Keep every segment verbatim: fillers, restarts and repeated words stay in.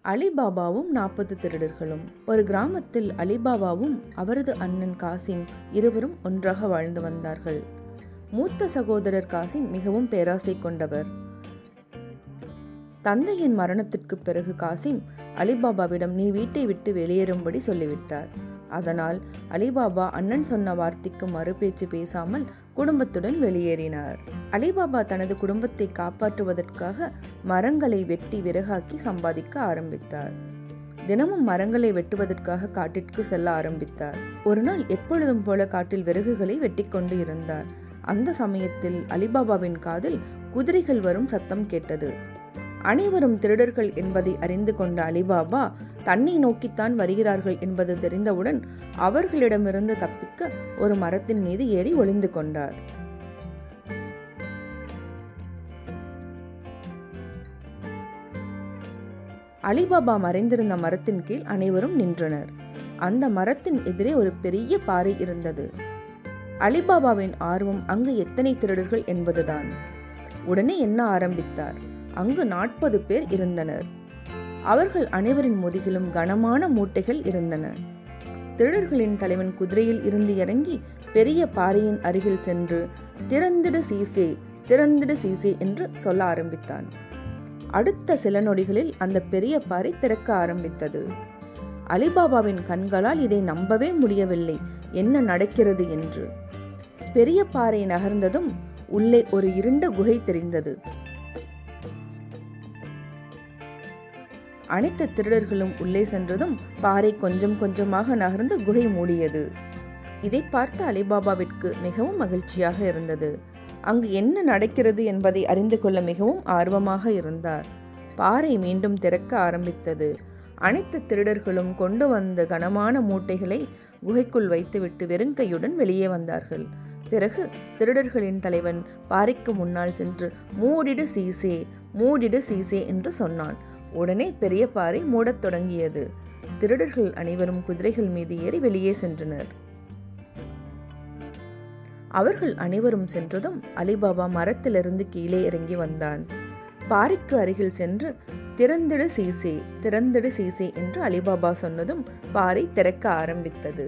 அலிபாபாவும் நாற்பது திருடர்களும். ஒரு கிராமத்தில் அலிபாபாவும் அவரது அண்ணன் காசிம் இருவரும் ஒன்றாக வாழ்ந்து வந்தார்கள். மூத்த சகோதரர் காசிம் மிகவும் பேராசை கொண்டவர். தந்தையின் மரணத்திற்கு பிறகு காசிம் அலிபாபாவிடம் நீ வீட்டை விட்டு வெளியேறும்படி சொல்லிவிட்டார். அதனால் அலிபாபா அண்ணன் சொன்ன வார்த்தைக்கு மறுபேச்சு பேசாமல் குடும்பத்துடன் வெளியேறினார். அலிபாபா தனது குடும்பத்தை காப்பாற்றுவதற்காக மரங்களை வெட்டி விறகாக்கி சம்பாதிக்க ஆரம்பித்தார். தினமும் மரங்களை வெட்டுவதற்காக காட்டிற்கு செல்ல ஆரம்பித்தார். ஒரு நாள் எப்பொழுதும் போல காட்டில் விறகுகளை வெட்டி கொண்டு இருந்தார். அந்த சமயத்தில் அலிபாபாவின் காதில் குதிரைகள் வரும் சத்தம் கேட்டது. அனைவரும் திருடர்கள் என்பதை அறிந்து கொண்ட அலிபாபா தன்னை நோக்கித்தான் வருகிறார்கள் என்பது தெரிந்தவுடன் அவர்களிடமிருந்து தப்பிக்க ஒரு மரத்தின் மீது ஏறி ஒளிந்து கொண்டார். அலிபாபா மறைந்திருந்த மரத்தின் கீழ் அனைவரும் நின்றனர். அந்த மரத்தின் எதிரே ஒரு பெரிய பாறை இருந்தது. அலிபாபாவின் ஆர்வம் அங்கு எத்தனை திருடர்கள் என்பதுதான். உடனே எண்ண ஆரம்பித்தார். அங்கு நாற்பது பேர் இருந்தனர். அவர்கள் அனைவரின் முதுகிலும் கனமான மூட்டைகள் இருந்தன. திருடர்களின் தலைவன் குதிரையில் இருந்து இறங்கி பெரிய பாறையின் அருகில் சென்று திறந்திடு சீசே திறந்திடு சீசே என்று சொல்ல ஆரம்பித்தான். அடுத்த சில நொடிகளில் அந்த பெரிய பாறை திறக்க ஆரம்பித்தது. அலிபாபாவின் கண்களால் இதை நம்பவே முடியவில்லை, என்ன நடக்கிறது என்று. பெரிய பாறை நகர்ந்ததும் உள்ளே ஒரு இருண்ட குகை தெரிந்தது. அனைத்து திருடர்களும் உள்ளே சென்றதும் பாறை கொஞ்சம் கொஞ்சமாக நகர்ந்து குகை மூடியது. இதை பார்த்த அலிபாபாவிற்கு மிகவும் மகிழ்ச்சியாக இருந்தது. அங்கு என்ன நடக்கிறது என்பதை அறிந்து கொள்ள மிகவும் ஆர்வமாக இருந்தார். பாறை மீண்டும் திறக்க ஆரம்பித்தது. அனைத்து திருடர்களும் கொண்டு வந்த கனமான மூட்டைகளை குகைக்குள் வைத்துவிட்டு வெறுங்கையுடன் வெளியே வந்தார்கள். பிறகு திருடர்களின் தலைவன் பாறைக்கு முன்னால் சென்று மூடிடு சீசே மூடிடு சீசே என்று சொன்னான். உடனே பெரிய பாறை மூடத் தொடங்கியது. திருடர்கள் அனைவரும் குதிரைகள் மீது ஏறி வெளியே சென்றனர். அவர்கள் அனைவரும் சென்றதும் அலிபாபா மரத்திலிருந்து கீழே இறங்கி வந்தான். பாறைக்கு அருகில் சென்று திறந்திடு சீசே திறந்திடு சீசே என்று அலிபாபா சொன்னதும் பாறை திறக்க ஆரம்பித்தது.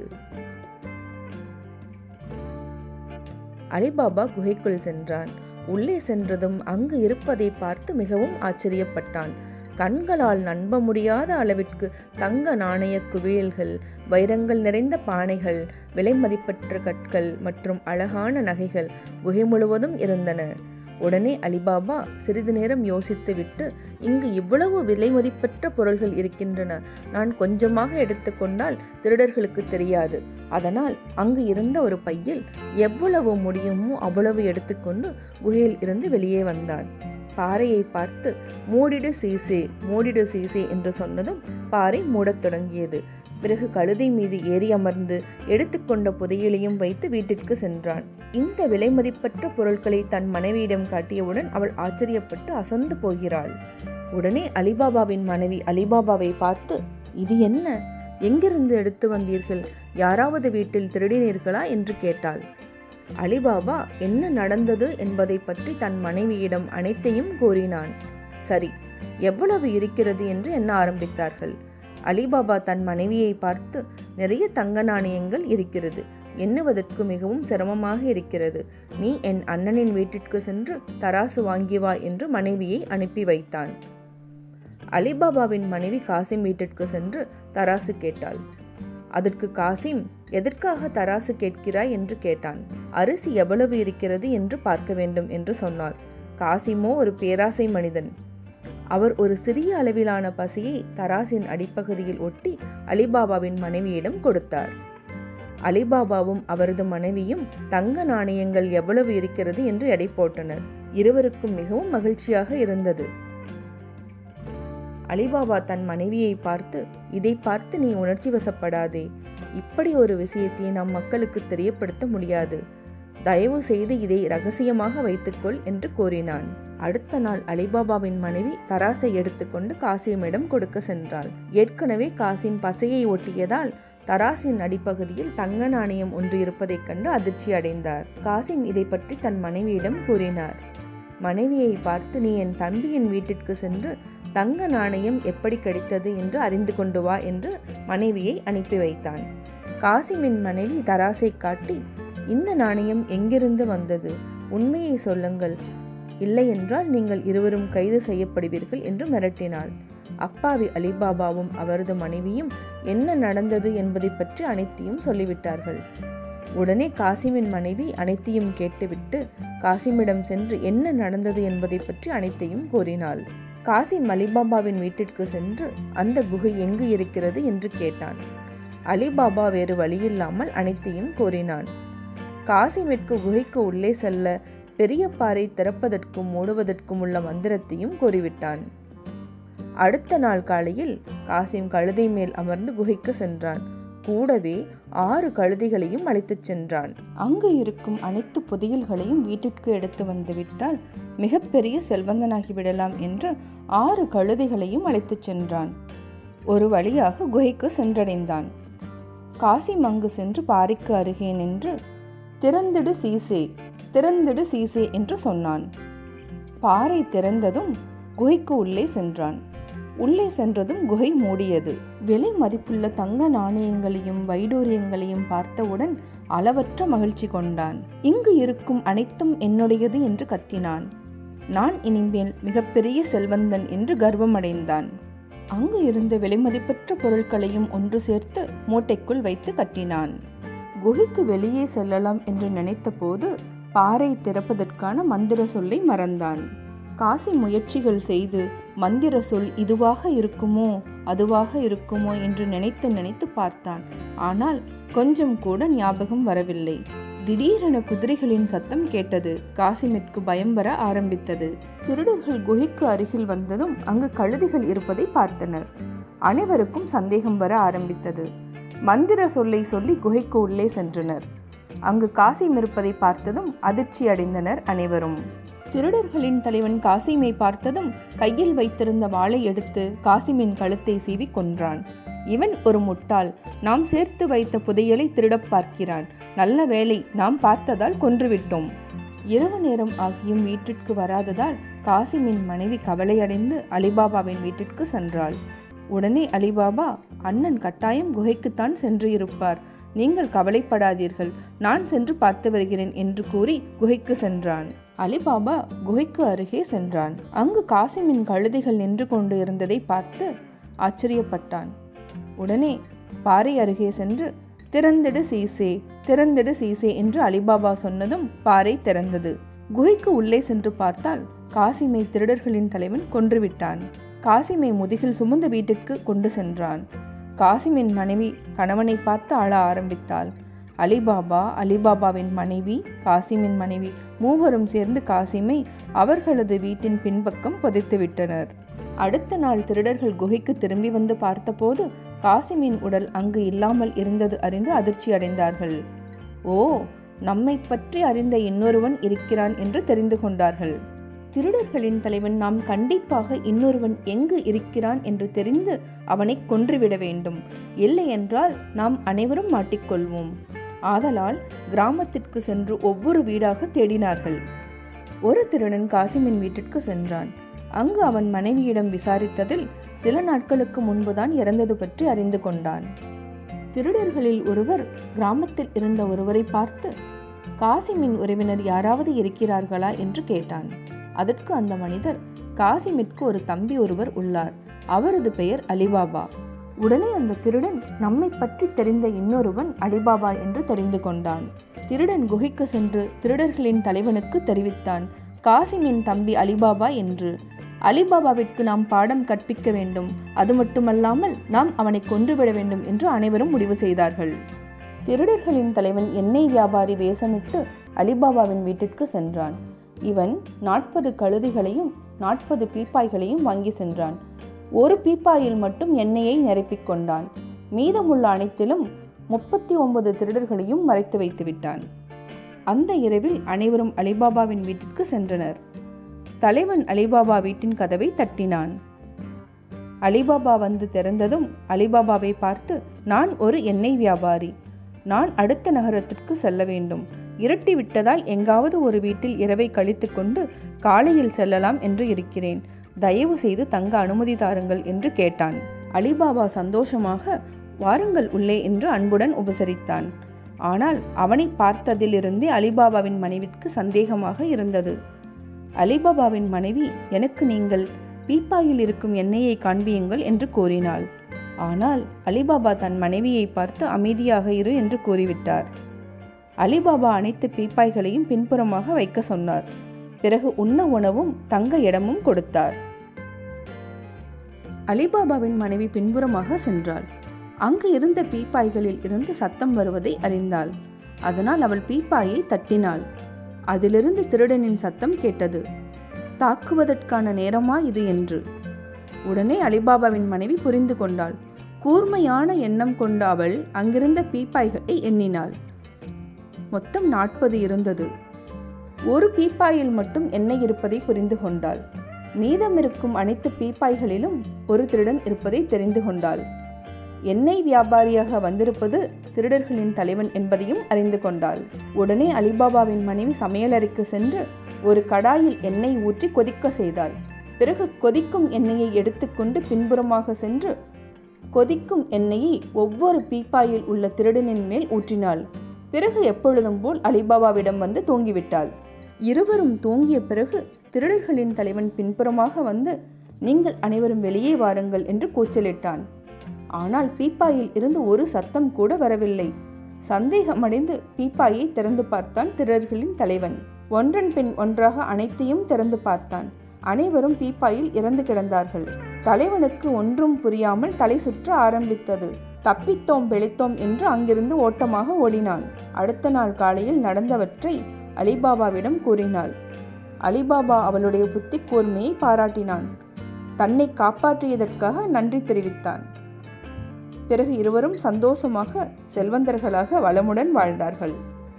அலிபாபா குகைக்குள் சென்றான். உள்ளே சென்றதும் அங்கு இருப்பதை பார்த்து மிகவும் ஆச்சரியப்பட்டான். கண்களால் நம்ப முடியாத அளவிற்கு தங்க நாணய குவியல்கள், வைரங்கள் நிறைந்த பானைகள், விலை மதிப்பற்ற கற்கள் மற்றும் அழகான நகைகள் குகை முழுவதும் இருந்தன. உடனே அலிபாபா சிறிது நேரம் யோசித்துவிட்டு, இங்கு இவ்வளவு விலை மதிப்பற்ற பொருள்கள் இருக்கின்றன, நான் கொஞ்சமாக எடுத்துக்கொண்டால் திருடர்களுக்கு தெரியாது. அதனால் அங்கு இருந்த ஒரு பையில் எவ்வளவு முடியுமோ அவ்வளவு எடுத்துக்கொண்டு குகையில் இருந்து வெளியே வந்தான். பாறையை பார்த்து மூடிடு சீசே மூடிடு சீசே என்று சொன்னதும் பாறை மூடத் தொடங்கியது. பிறகு கழுதை மீது ஏறி அமர்ந்து எடுத்துக்கொண்ட புதையலையும் வைத்து வீட்டிற்கு சென்றான். இந்த விலை மதிப்பற்ற பொருட்களை தன் மனைவியிடம் காட்டியவுடன் அவள் ஆச்சரியப்பட்டு அசந்து போகிறாள். உடனே அலிபாபாவின் மனைவி அலிபாபாவை பார்த்து, இது என்ன, எங்கிருந்து எடுத்து வந்தீர்கள், யாராவது வீட்டில் திருடினீர்களா என்று கேட்டாள். அலிபாபா என்ன நடந்தது என்பதை பற்றி தன் மனைவியிடம் அனைத்தையும் கூறினான். சரி, எவ்வளவு இருக்கிறது என்று எண்ண ஆரம்பித்தார்கள். அலிபாபா தன் மனைவியை பார்த்து, நிறைய தங்க நாணயங்கள் இருக்கிறது, எண்ணுவதற்கு மிகவும் சிரமமாக இருக்கிறது, நீ என் அண்ணனின் வீட்டிற்கு சென்று தராசு வாங்கி வா என்று மனைவியை அனுப்பி வைத்தான். அலிபாபாவின் மனைவி காசிம் வீட்டிற்கு சென்று தராசு கேட்டாள். அதற்கு காசிம், எதற்காக தராசு கேட்கிறாய் என்று கேட்டான். அரிசி எவ்வளவு இருக்கிறது என்று பார்க்க வேண்டும் என்று சொன்னாள். காசிமோ ஒரு பேராசை மனிதன். அவர் ஒரு சிறிய அளவிலான பசியை தராசின் அடிப்பகுதியில் ஒட்டி அலிபாபாவின் மனைவியிடம் கொடுத்தார். அலிபாபாவும் அவரது மனைவியும் தங்க நாணயங்கள் எவ்வளவு இருக்கிறது என்று எடை போட்டனர். இருவருக்கும் மிகவும் மகிழ்ச்சியாக இருந்தது. அலிபாபா தன் மனைவியை பார்த்து, இதை பார்த்து நீ உணர்ச்சி வசப்படாதே, இப்படி ஒரு விஷயத்தை நம் மக்களுக்கு தெரியப்படுத்த முடியாது, தயவு செய்து இதை ரகசியமாக வைத்துக்கொள் என்று கூறினான். அடுத்த நாள் அலிபாபாவின் மனைவி தராசை எடுத்துக்கொண்டு காசிமிடம் கொடுக்க சென்றாள். ஏற்கனவே காசிம் பசையை ஒட்டியதால் தராசின் அடிப்பகுதியில் தங்க நாணயம் ஒன்று இருப்பதைக் கண்டு அதிர்ச்சி அடைந்தார். காசிம் இதை பற்றி தன் மனைவியிடம் கூறினார். மனைவியை பார்த்து, நீ என் தம்பியின் வீட்டிற்கு சென்று தங்க நாணயம் எப்படி கிடைத்தது என்று அறிந்து கொண்டு வா என்று மனைவியை அனுப்பி வைத்தான். காசிமின் மனைவி தராசை காட்டி, இந்த நாணயம் எங்கிருந்து வந்தது? உண்மையை சொல்லுங்கள், இல்லையென்றால் நீங்கள் இருவரும் கைது செய்யப்படுவீர்கள் என்று மிரட்டினாள். அப்பாவி அலிபாபாவும் அவரது மனைவியும் என்ன நடந்தது என்பதை பற்றி அனைத்தையும் சொல்லிவிட்டார்கள். உடனே காசிமின் மனைவி அனைத்தையும் கேட்டுவிட்டு காசிமிடம் சென்று என்ன நடந்தது என்பதை பற்றி அனைத்தையும் கூறினாள். காசிம் அலிபாபாவின் வீட்டிற்கு சென்று அந்த குகை எங்கு இருக்கிறது என்று கேட்டான். அலிபாபா வேறு வழியில்லாமல் அனைத்தையும் கூறினான். காசிமிற்கு குகைக்கு உள்ளே செல்ல பெரிய பாறை திறப்பதற்கும் மூடுவதற்கும் உள்ள மந்திரத்தையும் கூறிவிட்டான். அடுத்த நாள் காலையில் காசிம் கழுதை மேல் அமர்ந்து குகைக்கு சென்றான். கூடவே ஆறு கழுதைகளையும் அழைத்துச் சென்றான். அங்கு இருக்கும் அனைத்து புதையல்களையும் வீட்டிற்கு எடுத்து வந்து விட்டால் மிகப்பெரிய செல்வந்தனாகிவிடலாம் என்று ஆறு கழுதைகளையும் அழைத்துச் சென்றான். ஒரு வழியாக குகைக்கு சென்றடைந்தான். காசிம் அங்கு சென்று பாறைக்கு அருகே நின்று, திறந்திடு சீசே, திறந்திடு சீசே என்று சொன்னான். பாறை திறந்ததும் குகைக்கு உள்ளே சென்றான். உள்ளே சென்றதும் குகை மூடியது. விலை மதிப்புள்ள தங்க நாணயங்களையும் வைடூரியங்களையும் பார்த்தவுடன் அளவற்ற மகிழ்ச்சி கொண்டான். இங்கு இருக்கும் அனைத்தும் என்னுடையது என்று கத்தினான். நான் இனிமேல் மிகப்பெரிய செல்வந்தன் என்று கர்வமடைந்தான். அங்கு இருந்த விலைமதிப்பற்ற பொருட்களையும் ஒன்று சேர்த்து மூட்டைக்குள் வைத்து கட்டினான். குகைக்கு வெளியே செல்லலாம் என்று நினைத்த போது பாறை திறப்பதற்கான மந்திர சொல்லை மறந்தான். காசி முயற்சிகள் செய்து மந்திர சொல் இதுவாக இருக்குமோ அதுவாக இருக்குமோ என்று நினைத்து நினைத்து பார்த்தான். ஆனால் கொஞ்சம் கூட ஞாபகம் வரவில்லை. திடீரென குதிரைகளின் சத்தம் கேட்டது. காசிமிற்கு பயம் வர ஆரம்பித்தது. திருடர்கள் குகைக்கு அருகில் வந்ததும் அங்கு கழுதைகள் இருப்பதை பார்த்தனர். அனைவருக்கும் சந்தேகம் வர ஆரம்பித்தது. மந்திர சொல்லை சொல்லி குகைக்கு உள்ளே சென்றனர். அங்கு காசிம் இருப்பதை பார்த்ததும் அதிர்ச்சி அடைந்தனர் அனைவரும். திருடர்களின் தலைவன் காசிமை பார்த்ததும் கையில் வைத்திருந்த வாளை எடுத்து காசிமின் கழுத்தை சீவி கொன்றான். இவன் ஒரு முட்டாள், நாம் சேர்த்து வைத்த புதையலை திருடப் பார்க்கிறான். நல்ல வேளை, நாம் பார்த்ததால் கொன்றுவிட்டோம். இரவு நேரம் ஆகியும் வீட்டிற்கு வராததால் காசிமின் மனைவி கவலையடைந்து அலிபாபாவின் வீட்டிற்கு சென்றாள். உடனே அலிபாபா, அண்ணன் கட்டாயம் குகைக்குத்தான் சென்று இருப்பார், நீங்கள் கவலைப்படாதீர்கள், நான் சென்று பார்த்து வருகிறேன் என்று கூறி குகைக்கு சென்றான். அலிபாபா குகைக்கு அருகே சென்றான். அங்கு காசிமின் கழுதைகள் நின்று கொண்டு இருந்ததை பார்த்து ஆச்சரியப்பட்டான். உடனே பாறை அருகே சென்று, திறந்திடு சீசே, திறந்திடு சீசே என்று அலிபாபா சொன்னதும் பாறை திறந்தது. குகைக்கு உள்ளே சென்று பார்த்தால் காசிமை திருடர்களின் தலைவன் கொன்றுவிட்டான். காசிமை முதுகில் சுமந்த வீட்டிற்கு கொண்டு சென்றான். காசிமின் மனைவி கணவனை பார்த்து அழ ஆரம்பித்தாள். அலிபாபா, அலிபாபாவின் மனைவி, காசிமின் மனைவி மூவரும் சேர்ந்து காசிமை அவர்களது வீட்டின் பின்பக்கம் புதைத்து விட்டனர். அடுத்த நாள் திருடர்கள் குகைக்கு திரும்பி வந்து பார்த்தபோது காசிமின் உடல் அங்கு இல்லாமல் இருந்தது அறிந்து அதிர்ச்சி அடைந்தார்கள். ஓ, நம்மை பற்றி அறிந்த இன்னொருவன் இருக்கிறான் என்று தெரிந்து கொண்டார்கள். திருடர்களின் தலைவன் நாம் கண்டிப்பாக இன்னொருவன் எங்கு இருக்கிறான் என்று தெரிந்து அவனை கொன்றுவிட வேண்டும், இல்லையென்றால் நாம் அனைவரும் மாட்டிக்கொள்வோம். ஆதலால் கிராமத்திற்கு சென்று ஒவ்வொரு வீடாக தேடினார்கள். ஒரு திருடன் காசிமின் வீட்டிற்கு சென்றான். அங்கு அவன் மனைவியிடம் விசாரித்ததில் சில நாட்களுக்கு முன்புதான் இறந்தது பற்றி அறிந்து கொண்டான். திருடர்களில் ஒருவர் கிராமத்தில் இருந்த ஒருவரை பார்த்து, காசிமின் உறவினர் யாராவது இருக்கிறார்களா என்று கேட்டான். அதற்கு அந்த மனிதர், காசிமிற்கு ஒரு தம்பி ஒருவர் உள்ளார், அவரது பெயர் அலிபாபா. உடனே அந்த திருடன் நம்மை பற்றி தெரிந்த இன்னொருவன் அலிபாபா என்று தெரிந்து கொண்டான். திருடன் குகைக்கு சென்று திருடர்களின் தலைவனுக்கு தெரிவித்தான், காசிமின் தம்பி அலிபாபா என்று. அலிபாபாவிற்கு நாம் பாடம் கற்பிக்க வேண்டும், அது மட்டுமல்லாமல் நாம் அவனை கொன்றுவிட வேண்டும் என்று அனைவரும் முடிவு செய்தார்கள். திருடர்களின் தலைவன் எண்ணெய் வியாபாரி வேஷமிட்டு அலிபாபாவின் வீட்டிற்கு சென்றான். இவன் நாற்பது கழுதைகளையும் நாற்பது பீப்பாய்களையும் வாங்கி சென்றான். ஒரு பீப்பாயில் மட்டும் எண்ணெயை நிரப்பிக் கொண்டான். மீதமுள்ள அனைத்திலும் முப்பத்தி ஒன்பது திருடர்களையும் மறைத்து வைத்து விட்டான். அந்த இரவில் அனைவரும் அலிபாபாவின் வீட்டிற்கு சென்றனர். தலைவன் அலிபாபா வீட்டின் கதவை தட்டினான். அலிபாபா வந்து திறந்ததும் அலிபாபாவை பார்த்து, நான் ஒரு எண்ணெய் வியாபாரி, நான் அடுத்த நகரத்திற்கு செல்ல வேண்டும். இருட்டி விட்டதால் எங்காவது ஒரு வீட்டில் இரவை கழித்து கொண்டு காலையில் செல்லலாம் என்று இருக்கிறேன். தயவு செய்து தங்க அனுமதி தாருங்கள் என்று கேட்டான். அலிபாபா சந்தோஷமாக வாருங்கள் உள்ளே என்று அன்புடன் உபசரித்தான். ஆனால் அவனை பார்த்ததிலிருந்தே அலிபாபாவின் மனைவிக்கு சந்தேகமாக இருந்தது. அலிபாபாவின் மனைவி, எனக்கு நீங்கள் பீப்பாயில் இருக்கும் எண்ணெயை காண்பியுங்கள் என்று கூறினாள். ஆனால் அலிபாபா தன் மனைவியை பார்த்து அமைதியாக இரு என்று கூறிவிட்டார். அலிபாபா அனைத்து பீப்பாய்களையும் பின்புறமாக வைக்க சொன்னார். பிறகு உண்ண உணவும் தங்க இடமும் கொடுத்தார். அலிபாபாவின் மனைவி பின்புறமாக சென்றாள். அங்கு இருந்த பீப்பாய்களில் இருந்து சத்தம் வருவதை அறிந்தாள். அதனால் அவள் பீப்பாயை தட்டினாள். அதிலிருந்து திருடனின் சத்தம் கேட்டது. தாக்குவதற்கான நேரமா இது என்று. உடனே அலிபாபாவின் மனைவி புரிந்து கொண்டாள். கூர்மையான எண்ணம் கொண்ட அவள் அங்கிருந்த பீப்பாய்களை எண்ணினாள். மொத்தம் நாற்பது இருந்தது. ஒரு பீப்பாயில் மட்டும் எண்ணெய் இருப்பதை புரிந்து கொண்டாள். மீதம் இருக்கும் அனைத்து பீப்பாய்களிலும் ஒரு திருடன் இருப்பதை தெரிந்து கொண்டாள். எண்ணெய் வியாபாரியாக வந்திருப்பது திருடர்களின் தலைவன் என்பதையும் அறிந்து கொண்டாள். உடனே அலிபாபாவின் மனைவி சமையலறைக்கு சென்று ஒரு கடாயில் எண்ணெய் ஊற்றி கொதிக்க செய்தாள். பிறகு கொதிக்கும் எண்ணெயை எடுத்துக்கொண்டு பின்புறமாக சென்று கொதிக்கும் எண்ணெயை ஒவ்வொரு பீப்பாயில் உள்ள திருடனின் மேல் ஊற்றினாள். பிறகு எப்பொழுதும் போல் அலிபாபாவிடம் வந்து தூங்கிவிட்டாள். இருவரும் தூங்கிய பிறகு திருடர்களின் தலைவன் பின்புறமாக வந்து, நீங்கள் அனைவரும் வெளியே வாருங்கள் என்று கூச்சலிட்டான். ஆனால் பீப்பாயில் இருந்து ஒரு சத்தம் கூட வரவில்லை. சந்தேகமடைந்து பீப்பாயை திறந்து பார்த்தான் திருடர்களின் தலைவன். ஒன்றன் பின் ஒன்றாக அனைத்தையும் திறந்து பார்த்தான். அனைவரும் பீப்பாயில் இறந்து கிடந்தார்கள். தலைவனுக்கு ஒன்றும் புரியாமல் தலை சுற்ற ஆரம்பித்தது. தப்பித்தோம் பிழைத்தோம் என்று அங்கிருந்து ஓட்டமாக ஓடினான். அடுத்த நாள் காலையில் நடந்தவற்றை அலிபாபாவிடம் கூறினாள். அலிபாபா அவளுடைய புத்தி கூர்மையை பாராட்டினான். தன்னை காப்பாற்றியதற்காக நன்றி தெரிவித்தான். பிறகு இருவரும் சந்தோஷமாக செல்வந்தர்களாக வளமுடன் வாழ்ந்தார்கள்.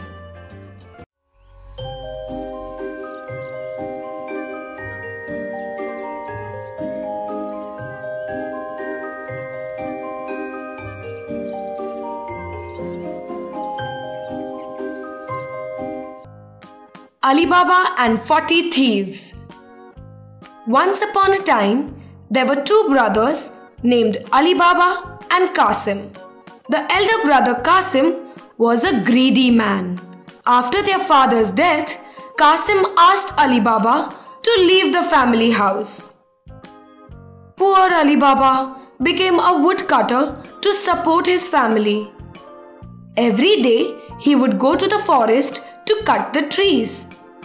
Alibaba and forty Thieves. Once upon a time, there were two brothers named Alibaba and Qasim. The elder brother Qasim was a greedy man. After their father's death, Qasim asked Alibaba to leave the family house. Poor Alibaba became a woodcutter to support his family. Every day, he would go to the forest to cut the trees.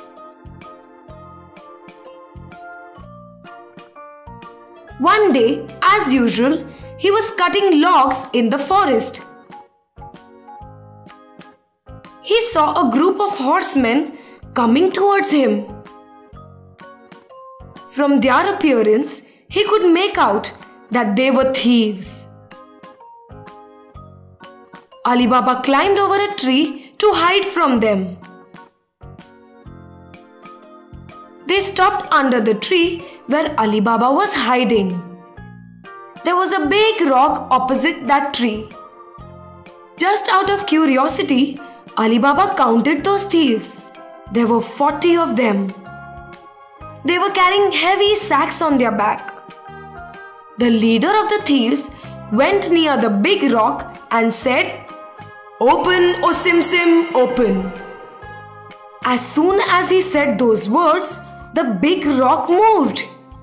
One day, as usual, he was cutting logs in the forest. He saw a group of horsemen coming towards him. From their appearance, he could make out that they were thieves. Alibaba climbed over a tree to hide from them. They stopped under the tree where Alibaba was hiding. There was a big rock opposite that tree. Just out of curiosity, Alibaba counted those thieves. There were forty of them. They were carrying heavy sacks on their back. The leader of the thieves went near the big rock and said, "Open, O Sim Sim, open." As soon as he said those words, the big rock moved.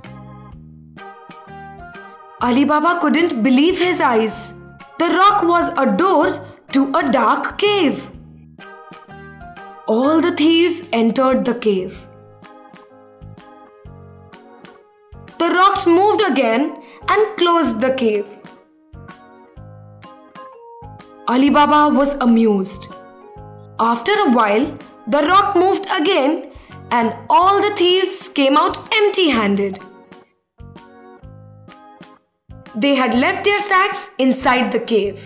Alibaba couldn't believe his eyes. The rock was a door to a dark cave. All the thieves entered the cave. The rock moved again and closed the cave. Alibaba was amused. After a while, the rock moved again and all the thieves came out empty-handed. They had left their sacks inside the cave.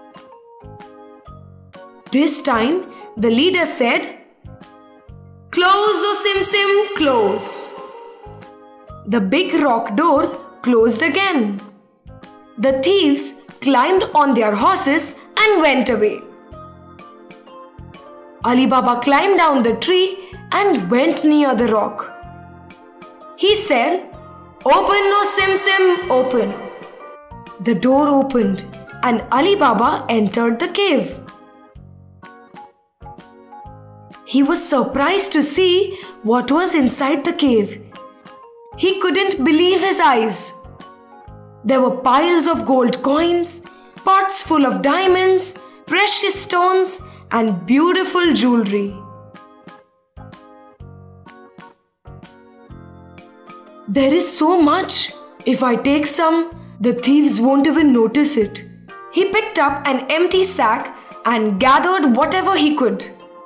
This time, the leader said, "Close, O Sim Sim, close." The big rock door closed again. The thieves climbed on their horses and went away. Alibaba climbed down the tree and went near the rock. He said, Open, O Sim Sim, open. The door opened and Ali Baba entered the cave. He was surprised to see what was inside the cave. He couldn't believe his eyes. There were piles of gold coins, pots full of diamonds, precious stones, and beautiful jewelry. There is so much. If I take some, the thieves won't even notice it. He picked up an empty sack and gathered whatever he could.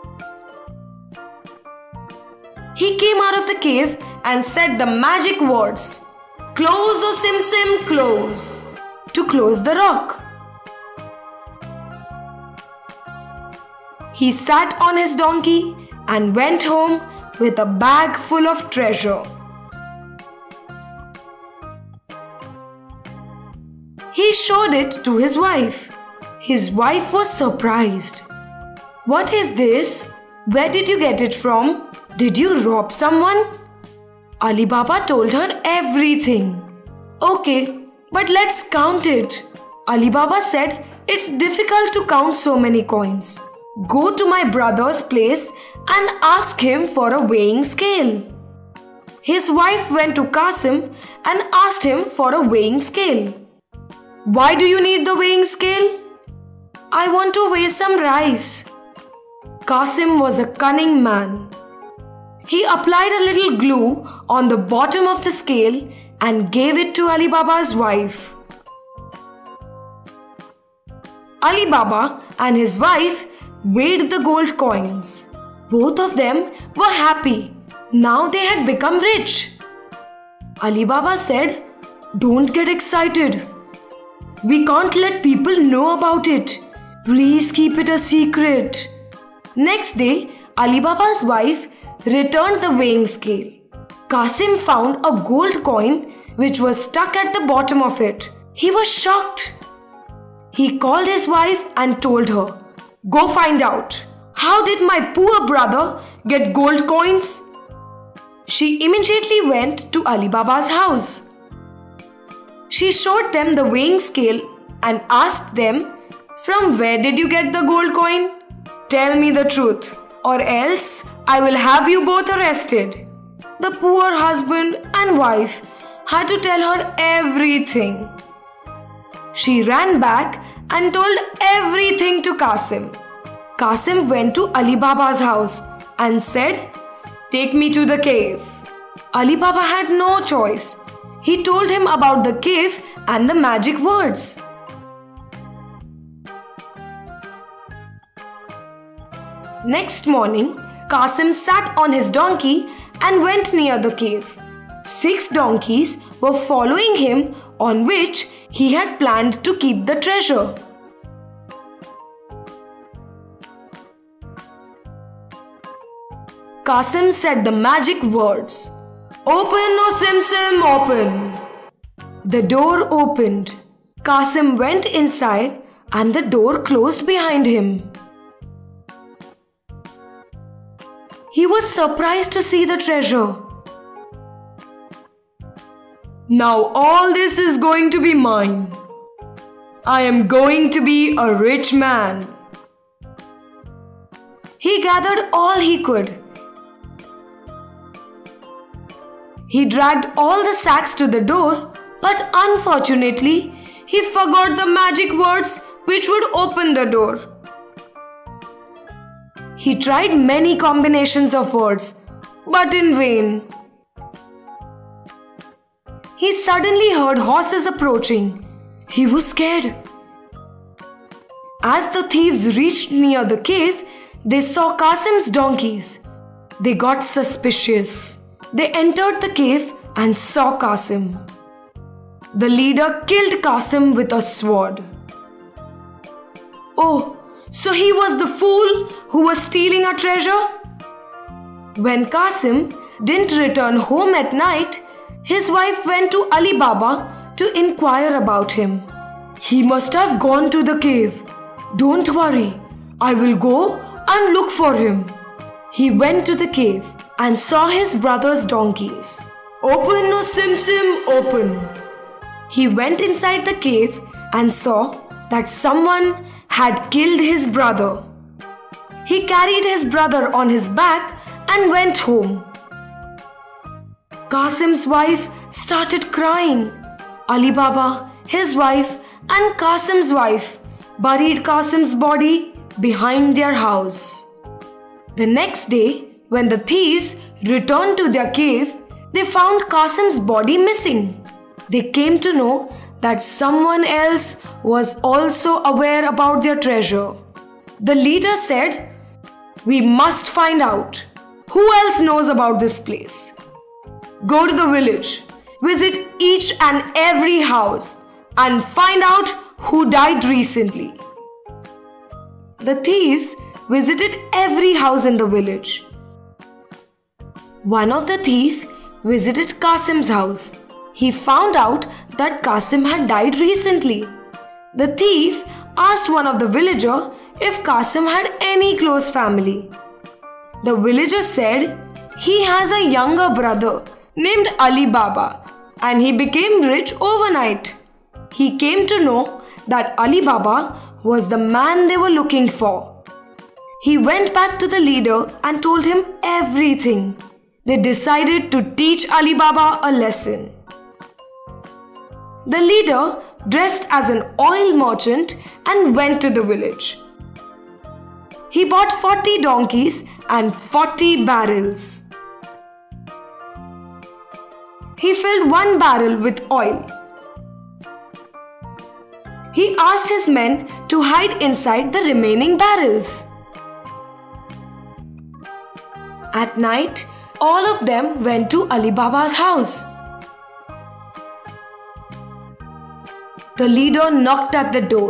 He came out of the cave and said the magic words, "Close, O Sim Sim, close," to close the rock. He sat on his donkey and went home with a bag full of treasure. He showed it to his wife. His wife was surprised. "What is this? Where did you get it from? Did you rob someone?" Ali Baba told her everything. "Okay, but let's count it." Ali Baba said, "It's difficult to count so many coins. Go to my brother's place and ask him for a weighing scale." His wife went to Qasim and asked him for a weighing scale. "Why do you need the weighing scale?" "I want to weigh some rice." Qasim was a cunning man. He applied a little glue on the bottom of the scale and gave it to Ali Baba's wife. Ali Baba and his wife weighed the gold coins. Both of them were happy. Now they had become rich. Ali Baba said, "Don't get excited. We can't let people know about it. Please keep it a secret." Next day, Ali Baba's wife returned the weighing scale. Qasim found a gold coin which was stuck at the bottom of it. He was shocked. He called his wife and told her, "Go find out. How did my poor brother get gold coins?" She immediately went to Ali Baba's house. She showed them the weighing scale and asked them, "From where did you get the gold coin? Tell me the truth, or else I will have you both arrested." The poor husband and wife had to tell her everything. She ran back and told everything to Qasim. Qasim went to Ali Baba's house and said, "Take me to the cave." Ali Baba had no choice. He told him about the cave and the magic words. Next morning, Qasim sat on his donkey and went near the cave. Six donkeys were following him, on which he had planned to keep the treasure. Qasim said the magic words, "Open, O Sim Sim, open." The door opened. Qasim went inside and the door closed behind him. He was surprised to see the treasure. "Now all this is going to be mine. I am going to be a rich man." He gathered all he could. He dragged all the sacks to the door, but unfortunately, he forgot the magic words which would open the door. He tried many combinations of words, but in vain. He suddenly heard horses approaching. He was scared. As the thieves reached near the cave, they saw Qasim's donkeys. They got suspicious. They entered the cave and saw Qasim. The leader killed Qasim with a sword. Oh, so he was the fool who was stealing our treasure? When Qasim didn't return home at night, his wife went to Ali Baba to inquire about him. "He must have gone to the cave. Don't worry, I will go and look for him." He went to the cave and saw his brother's donkeys. "Open, O Sim Sim, open." He went inside the cave and saw that someone had killed his brother. He carried his brother on his back and went home. Qasim's wife started crying. Ali Baba, his wife, and Qasim's wife buried Qasim's body behind their house. The next day, when the thieves returned to their cave, they found Qasim's body missing. They came to know that someone else was also aware about their treasure. The leader said, "We must find out who else knows about this place. Go to the village, visit each and every house, and find out who died recently." The thieves visited every house in the village. One of the thieves visited Qasim's house. He found out that Qasim had died recently. The thief asked one of the villagers if Qasim had any close family. The villager said he has a younger brother named Ali Baba and he became rich overnight. He came to know that Ali Baba was the man they were looking for. He went back to the leader and told him everything. They decided to teach Ali Baba a lesson. The leader dressed as an oil merchant and went to the village. He bought forty donkeys and forty barrels. He filled one barrel with oil. He asked his men to hide inside the remaining barrels. At night, all of them went to Ali Baba's house. The leader knocked at the door.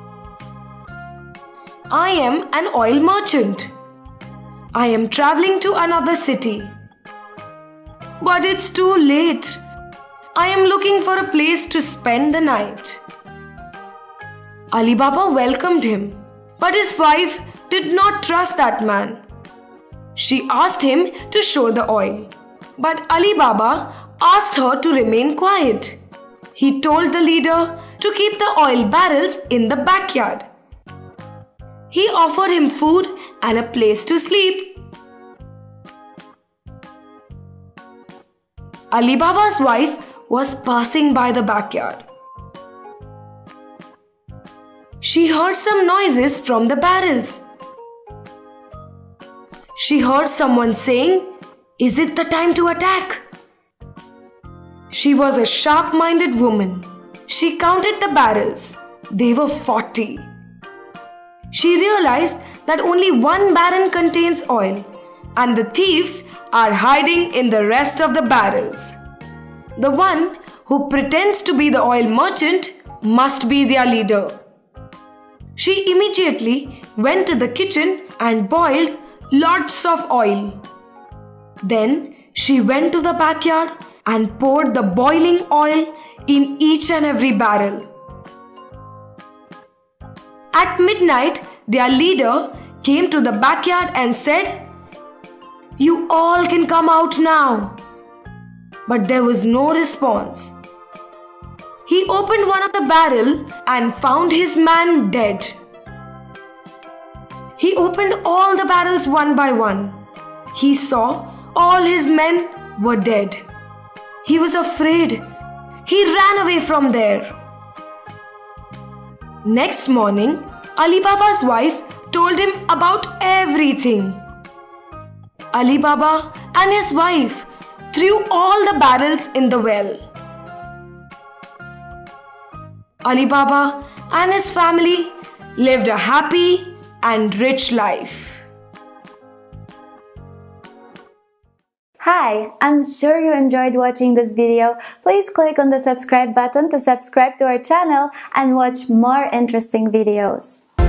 "I am an oil merchant. I am traveling to another city. But it's too late. I am looking for a place to spend the night." Ali Baba welcomed him, but his wife did not trust that man. She asked him to show the oil, but Ali Baba asked her to remain quiet. He told the leader to keep the oil barrels in the backyard. He offered him food and a place to sleep. Ali Baba's wife was passing by the backyard. She heard some noises from the barrels. She heard someone saying, "Is it the time to attack?" She was a sharp-minded woman. She counted the barrels. They were forty. She realized that only one barrel contains oil and the thieves are hiding in the rest of the barrels. The one who pretends to be the oil merchant must be their leader. She immediately went to the kitchen and boiled lots of oil. Then she went to the backyard and poured the boiling oil in each and every barrel. At midnight, their leader came to the backyard and said, "You all can come out now." But there was no response. He opened one of the barrels and found his man dead. He opened all the barrels one by one. He saw all his men were dead. He was afraid. He ran away from there. Next morning, Ali Baba's wife told him about everything. Ali Baba and his wife threw all the barrels in the well. Ali Baba and his family lived a happy and rich life. Hi, I'm sure you enjoyed watching this video. Please click on the subscribe button to subscribe to our channel and watch more interesting videos.